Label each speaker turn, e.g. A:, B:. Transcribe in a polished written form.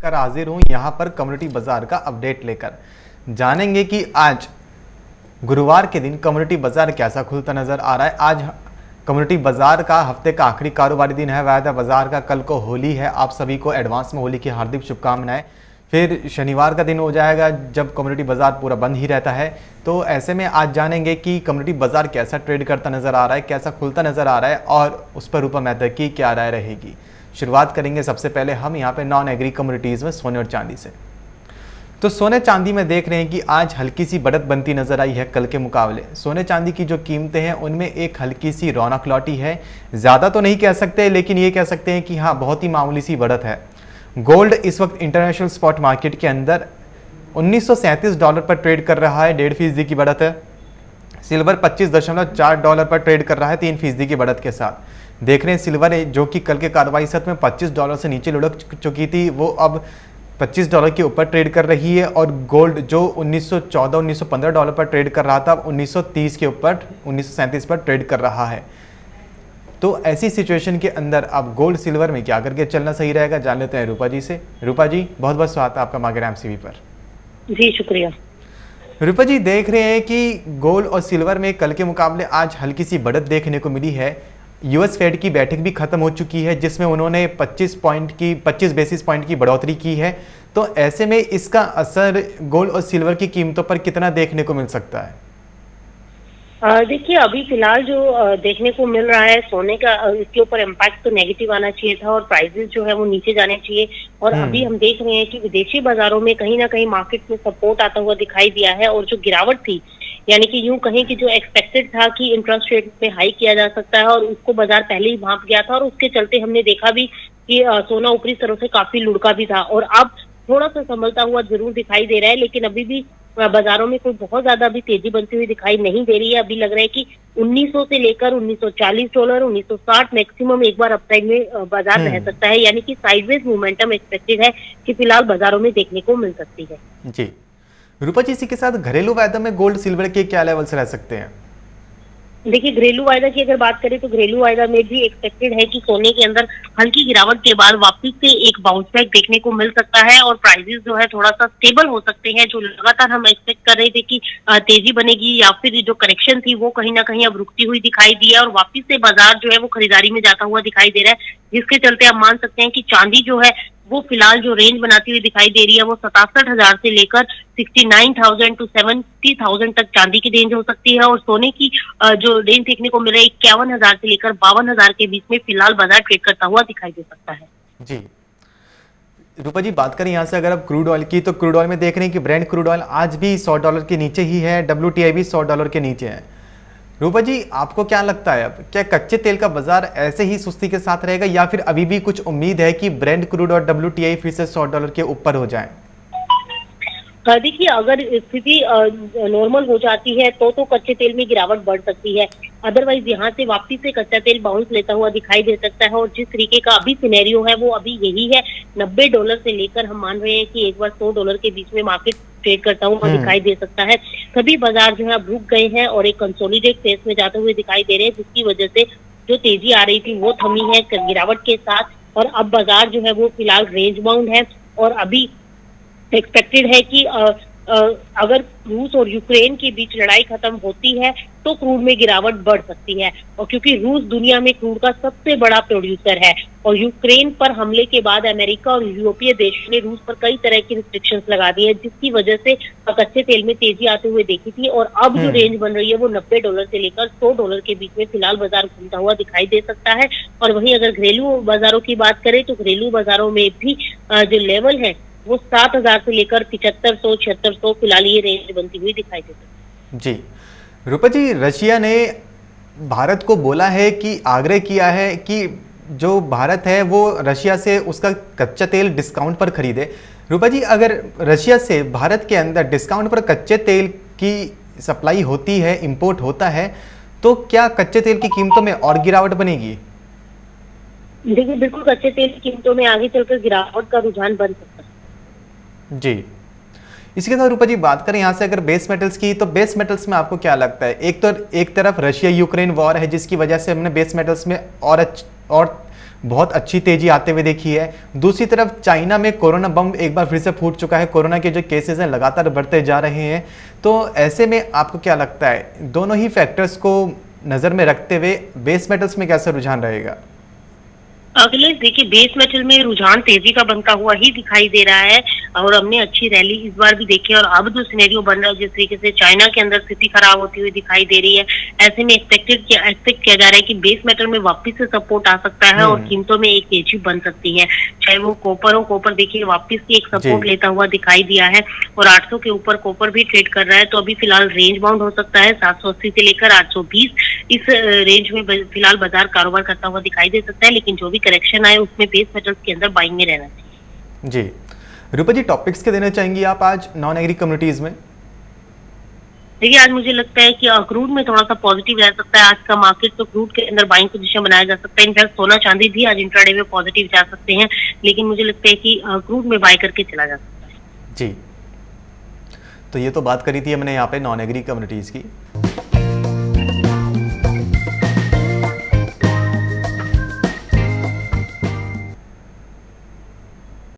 A: कर हाजिर हूँ यहाँ पर कम्युनिटी बाजार का अपडेट लेकर। जानेंगे कि आज गुरुवार के दिन कम्युनिटी बाजार कैसा खुलता नजर आ रहा है। आज कम्युनिटी बाजार का हफ्ते का आखिरी कारोबारी दिन है। वायदा बाजार का कल को होली है। आप सभी को एडवांस में होली की हार्दिक शुभकामनाएं। फिर शनिवार का दिन हो जाएगा जब कम्युनिटी बाजार पूरा बंद ही रहता है। तो ऐसे में आज जानेंगे कि कम्युनिटी बाजार कैसा ट्रेड करता नजर आ रहा है, कैसा खुलता नजर आ रहा है और उस पर रूपा मेहता की क्या राय रहेगी। शुरुआत करेंगे सबसे पहले हम यहाँ पे नॉन एग्री कम्युनिटीज़ में सोने और चांदी से। तो सोने चांदी में देख रहे हैं कि आज हल्की सी बढ़त बनती नजर आई है कल के मुकाबले। सोने चांदी की जो कीमतें हैं उनमें एक हल्की सी रौनक लौटी है। ज़्यादा तो नहीं कह सकते, लेकिन ये कह सकते हैं कि हाँ, बहुत ही मामूली सी बढ़त है। गोल्ड इस वक्त इंटरनेशनल स्पॉट मार्केट के अंदर $1937 पर ट्रेड कर रहा है, 1.5% की बढ़त है। सिल्वर $25.4 पर ट्रेड कर रहा है, 3% की बढ़त के साथ। देख रहे हैं सिल्वर जो कि कल के कार्रवाई सत्र में $25 से नीचे लुढ़क चुकी थी, वो अब $25 के ऊपर ट्रेड कर रही है। और गोल्ड जो 1914-1915 डॉलर पर ट्रेड कर रहा था, अब 1930 के ऊपर 1937 पर ट्रेड कर रहा है। तो ऐसी सिचुएशन के अंदर अब गोल्ड सिल्वर में क्या करके चलना सही रहेगा, जान लेते हैं रूपा जी से। रूपा जी, बहुत बहुत स्वागत है आपका मार्केट एमसीवी पर।
B: जी शुक्रिया।
A: रूपा जी, देख रहे हैं कि गोल्ड और सिल्वर में कल के मुकाबले आज हल्की सी बढ़त देखने को मिली है। यूएस फेड की बैठक भी खत्म हो चुकी है जिसमें उन्होंने 25 बेसिस पॉइंट की बढ़ोतरी की है। तो ऐसे में इसका असर गोल्ड और सिल्वर की कीमतों पर कितना देखने को मिल सकता है?
B: देखिए, अभी फिलहाल जो देखने को मिल रहा है सोने का, इसके ऊपर इम्पैक्ट तो नेगेटिव आना चाहिए था और प्राइसेस जो है वो नीचे जाने चाहिए। और अभी हम देख रहे हैं कि विदेशी बाजारों में कहीं ना कहीं मार्केट में सपोर्ट आता हुआ दिखाई दिया है। और जो गिरावट थी, यानी कि यूं कहें कि जो एक्सपेक्टेड था कि इंटरेस्ट रेट में हाई किया जा सकता है, और उसको बाजार पहले ही भांप गया था और उसके चलते हमने देखा भी कि सोना ऊपरी स्तरों से काफी लुढ़का भी था। और अब थोड़ा सा संभलता हुआ जरूर दिखाई दे रहा है, लेकिन अभी भी बाजारों में कोई बहुत ज्यादा अभी तेजी बनती हुई दिखाई नहीं दे रही है। अभी लग रहा है कि 1900 से लेकर $1940, 1960 मैक्सिमम एक बार अपसाइड में बाजार रह सकता है। यानी कि साइडवेज मोमेंटम एक्सपेक्टेड है कि फिलहाल बाजारों में देखने को मिल सकती है।
A: जी रूपा जी, इसी के साथ घरेलू वायदा में गोल्ड सिल्वर के क्या लेवल्स रह सकते हैं?
B: देखिए, घरेलू वायदा की अगर बात करें तो घरेलू वायदा में भी एक्सपेक्टेड है कि सोने के अंदर हल्की गिरावट के बाद वापस से एक बाउंस बैक देखने को मिल सकता है और प्राइसेस जो है थोड़ा सा स्टेबल हो सकते हैं। जो लगातार हम एक्सपेक्ट कर रहे थे कि तेजी बनेगी या फिर जो करेक्शन थी वो कहीं ना कहीं अब रुकती हुई दिखाई दी है और वापस से बाजार जो है वो खरीदारी में जाता हुआ दिखाई दे रहा है, जिसके चलते आप मान सकते हैं कि चांदी जो है वो फिलहाल जो रेंज बनाती हुई दिखाई दे रही है वो 67,000 से लेकर 69,000 to 70,000 तक चांदी की रेंज हो सकती है। और सोने की जो रेंज देखने को मिल रहा है 51,000 से लेकर 52,000 के बीच में फिलहाल बाजार ट्रेड करता हुआ दिखाई दे सकता है।
A: जी रूपा जी, बात करें यहाँ से अगर आप क्रूड ऑयल की, तो क्रूड ऑयल में देख रहे हैं कि ब्रेंट क्रूड ऑयल आज भी $100 के नीचे ही है, WTI भी $100 के नीचे है। रूपा जी, आपको क्या लगता है अब क्या कच्चे तेल का बाजार ऐसे ही सुस्ती के साथ रहेगा या फिर अभी भी कुछ उम्मीद है कि ब्रेंट क्रूड और WTI फिर से $100 के ऊपर हो जाए?
B: देखिए, अगर स्थिति नॉर्मल हो जाती है तो कच्चे तेल में गिरावट बढ़ सकती है। अदरवाइज यहाँ से वापस से कच्चा तेल बाउंस लेता हुआ दिखाई दे सकता है। और जिस तरीके का अभी सिनेरियो है वो अभी यही है, $90 से लेकर हम मान रहे हैं कि एक बार $100 के बीच में मार्केट ट्रेड करता हुआ दिखाई दे सकता है। सभी बाजार जो है रुक गए हैं और एक कंसोलिडेट फेज में जाते हुए दिखाई दे रहे हैं, जिसकी वजह से जो तेजी आ रही थी वो थमी है गिरावट के साथ। और अब बाजार जो है वो फिलहाल रेंज बाउंड है और अभी एक्सपेक्टेड है कि अगर रूस और यूक्रेन के बीच लड़ाई खत्म होती है तो क्रूड में गिरावट बढ़ सकती है। और क्योंकि रूस दुनिया में क्रूड का सबसे बड़ा प्रोड्यूसर है और यूक्रेन पर हमले के बाद अमेरिका और यूरोपीय देशों ने रूस पर कई तरह की रिस्ट्रिक्शंस लगा दी है, जिसकी वजह से कच्चे तेल में तेजी आते हुए देखी थी। और अब जो रेंज बन रही है वो $90 से लेकर $100 के बीच में फिलहाल बाजार घूमता हुआ दिखाई दे सकता है। और वहीं अगर घरेलू बाजारों की बात करें तो घरेलू बाजारों में भी जो लेवल है वो 7,000 से लेकर 7500-7600 फिलहाल ये रेंज बनती हुई दिखाई देती है।
A: जी रूपा जी, रशिया ने भारत को बोला है कि आग्रह किया है कि जो भारत है वो रशिया से उसका कच्चा तेल डिस्काउंट पर खरीदे। रूपा जी, अगर रशिया से भारत के अंदर डिस्काउंट पर कच्चे तेल की सप्लाई होती है, इंपोर्ट होता है, तो क्या कच्चे तेल की कीमतों में और गिरावट बनेगी?
B: देखिए, बिल्कुल कच्चे तेल की कीमतों में आगे चलकर गिरावट का रुझान बन सकता है।
A: जी इसके साथ रूपा जी, बात करें यहाँ से अगर बेस मेटल्स की, तो बेस मेटल्स में आपको क्या लगता है? एक तरफ रशिया यूक्रेन वॉर है जिसकी वजह से हमने बेस मेटल्स में और और बहुत अच्छी तेजी आते हुए देखी है। दूसरी तरफ चाइना में कोरोना बम एक बार फिर से फूट चुका है, कोरोना के जो केसेस हैं लगातार बढ़ते जा रहे हैं। तो ऐसे में आपको क्या लगता है, दोनों ही फैक्टर्स को नज़र में रखते हुए बेस मेटल्स में कैसा रुझान रहेगा?
B: अखिलेश देखिए, बेस मेटल में रुझान तेजी का बनता हुआ ही दिखाई दे रहा है और हमने अच्छी रैली इस बार भी देखी है। और अब जो सिनेरियो बन रहा है, जिस तरीके से चाइना के अंदर स्थिति खराब होती हुई दिखाई दे रही है, ऐसे में एक्सपेक्ट किया जा रहा है कि बेस मेटल में वापस से सपोर्ट आ सकता है और कीमतों में एक तेजी बन सकती है। चाहे वो कॉपर हो, कॉपर देखिए वापस की एक सपोर्ट लेता हुआ दिखाई दिया है और 800 के ऊपर कॉपर भी ट्रेड कर रहा है। तो अभी फिलहाल रेंज बाउंड हो सकता है 780 से लेकर 820, इस रेंज में फिलहाल बाजार कारोबार करता हुआ दिखाई दे सकता है। लेकिन जो भी करेक्शन आए उसमें बेस मेटल्स के अंदर बाइंग में रहना चाहिए।
A: जी रूपा जी, टॉपिक्स के देना चाहेंगी आप आज नॉन एग्री कम्युनिटीज में?
B: देखिए, आज मुझे लगता है कि क्रूड में थोड़ा सा पॉजिटिव रह सकता है आज का मार्केट, तो क्रूड के अंदर बाइंग पोजीशन बनाया जा सकता है। इनफैक्ट सोना चांदी भी आज इंट्राडे में पॉजिटिव जा सकते हैं, लेकिन मुझे लगता है कि क्रूड में बाय करके चला जा सकता है।
A: जी, तो ये तो बात करी थी हमने यहाँ पे नॉन एग्री कम्युनिटीज की।